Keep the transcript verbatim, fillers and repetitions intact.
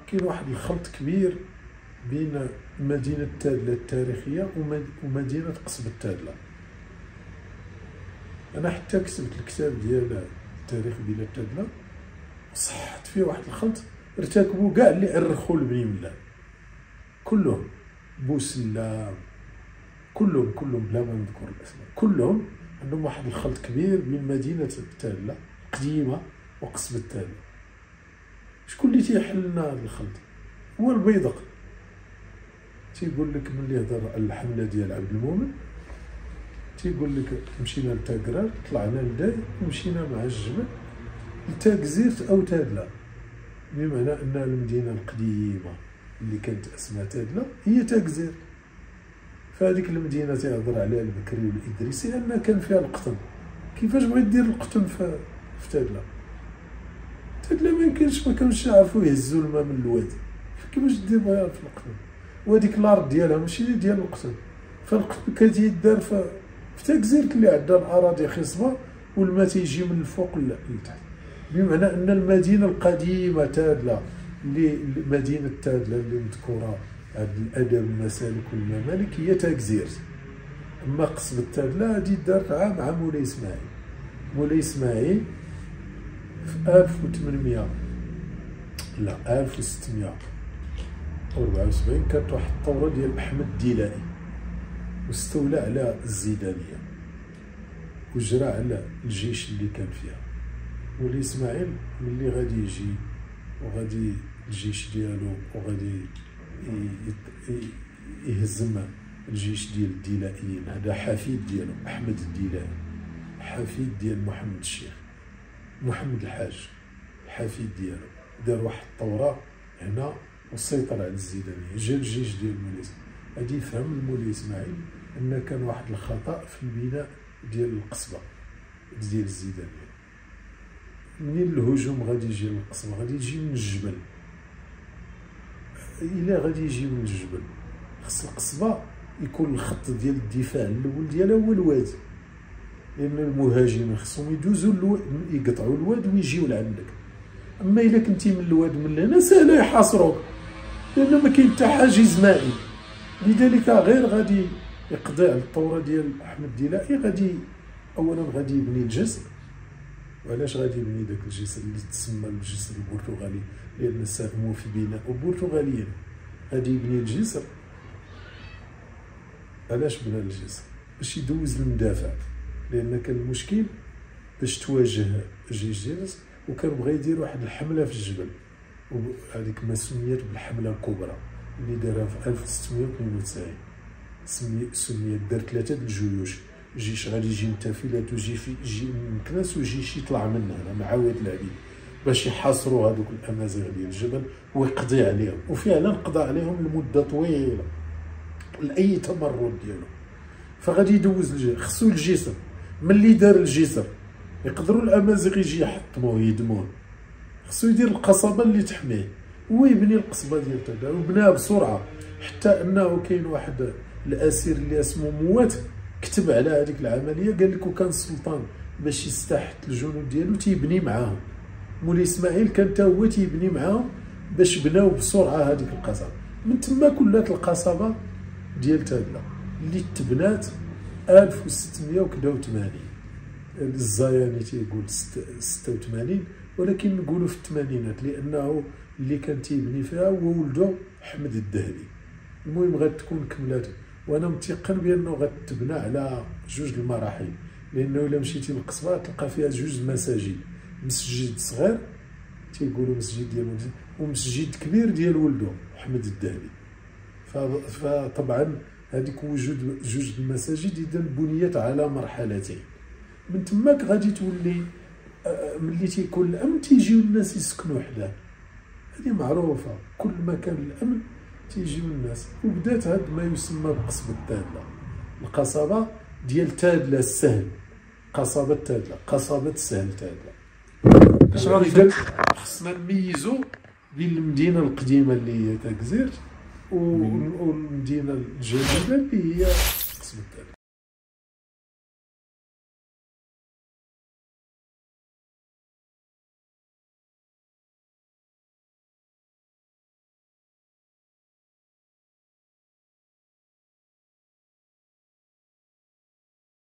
كاين واحد الخلط كبير بين مدينة تادلة التاريخية ومدينة قصب التادلة. أنا حتى كتبت الكتاب ديال التاريخ بلا تادلة صحت فيه واحد الخلط ارتكبوا كاع اللي عرخوا البني ملال كلهم، بوسلام كلهم كلهم بلا ما نذكر الأسماء، كلهم عندهم واحد الخلط كبير بين مدينة التادلة القديمة وقصب التادلة. شكون اللي تيحل لنا هذا الخلط؟ هو البيدق. تيقول لك ملي هضر على الحمله ديال عبد المؤمن تيقول لك مشينا لتاكرار، طلعنا لداي ومشينا مع الجبل لتاكزيرت او تادله، بمعنى ان المدينه القديمه اللي كانت اسمها تادله هي تاكزيرت. فهذيك المدينه تيهضر عليها البكري والادريسي ان كان فيها القطن. كيفاش بغيت دير القطن في في تادله؟ تادله ما يمكنش، ما كانوش يعرفوا يهزوا الماء من الوادي، كيفاش دير بها في القطن؟ وهذيك الارض ديالها ماشي ديال القطن، فالقطن كيتدار في في تاكزيرت اللي عندها الاراضي خصبه والماء تيجي من الفوق لتحت، بمعنى ان المدينه القديمه تادله اللي مدينه تادله اللي مذكوره عند الادب المسالك والممالك هي تاكزيرت. اما قصب التادله هذه دارت عام مع مولاي اسماعيل. مولاي اسماعيل في ألف وثمانمائة لا ألف وستمائة وأربعة وسبعين كانت واحد الثوره ديال احمد الديلائي واستولى على الزيدانيه وجرى على الجيش اللي كان فيها. مولاي اسماعيل ملي غادي يجي وغادي الجيش ديالو وغادي يهزم الجيش ديال الديلائيين، هذا حفيد ديالو احمد الديلائي، حفيد ديال محمد الشيخ محمد الحاج، الحفيد ديالو دار واحد الثوره هنا وسيطر على الزيدانيه. جا الجيش ديال مولاي اسماعيل، غادي يفهم المولاي اسماعيل ان كان واحد الخطا في البناء ديال القصبه ديال الزيدانيه. منين الهجوم غادي يجي للقصبه؟ غادي يجي من الجبل. الا غادي يجي من الجبل خص القصبه يكون الخط ديال الدفاع الاول ديالها هو الوادي، لان المهاجمين خصهم يدوزوا الواد يقطعوا الواد ويجيو لعندك. اما الا كنتي من الواد من هنا سهله يحاصروك لان ما كاين حتى حاجز مائي. لذلك غير غادي يقضي على الثوره ديال احمد الديلائي، غادي اولا غادي يبني الجسر. وعلاش غادي يبني داك الجسر اللي تسمى الجسر البرتغالي؟ لان ساهموا في بناء البرتغاليين. غادي يبني الجسر. علاش بنى الجسر؟ باش يدوز المدافع، لان كان المشكل باش تواجه الجيش ديالك وكان بغى يدير واحد الحمله في الجبل، وهذيك ما سميت بالحمله الكبرى اللي دارها في ألف وستمائة واثنين وتسعين. سميت سميت دار ثلاثه د الجيوش، جيش غادي يجي من تافيلات وجي في يجي من مكناس وجيش يطلع من هنا مع عواد العبيد باش يحاصروا هذوك الامازيغ ديال الجبل ويقضي عليهم. وفعلا قضى عليهم لمده طويله لاي تمرد ديالو. فغادي يدوز الجيش، خصو الجسر. ملي دار الجسر يقدروا الامازيغ يجي يحطموه يدموه، خصو يدير القصبه اللي تحميه هو يبني القصبه ديال تادله، وبناها بسرعه حتى انه كاين واحد الاسير اللي اسمه موات كتب على هذيك العمليه، قال لك وكان السلطان باش يستحت الجنود ديالو تيبني معاهم. مولاي اسماعيل كان تا هو تيبني معاهم باش بناو بسرعه هذيك القصبه. من تما كلات القصبه ديال تادله اللي تبنات ألف وستمائة وثمانين. الزاياني تيقول ستة وثمانين، ولكن نقولوا في الثمانينات لانه اللي كان تيبني فيها هو ولده احمد الدهلي. المهم غتكون كملات، وانا متيقن بانه غتبنى على جوج المراحل، لانه الا مشيتي للقصبه تلقى فيها جوج مساجد، مسجد صغير تيقولوا مسجد ديال ولده ومسجد كبير ديال ولده احمد الدهلي. فطبعا هذيك وجود جوج المساجد اذا بنيت على مرحلتين. من تماك غادي تولي ملي تيكون الامن تيجيو الناس يسكنوا حداه، هذه معروفه. كل ما كان الامن تيجيو الناس. وبدات هذا ما يسمى بقصبه تادله، القصبه ديال تادله السهل، قصبه تادله، قصبه السهل تادله. اذا خصنا نميزوا بين المدينه القديمه اللي هي تاكزيرت والمدينه الجديده اللي هي قصبه تادله.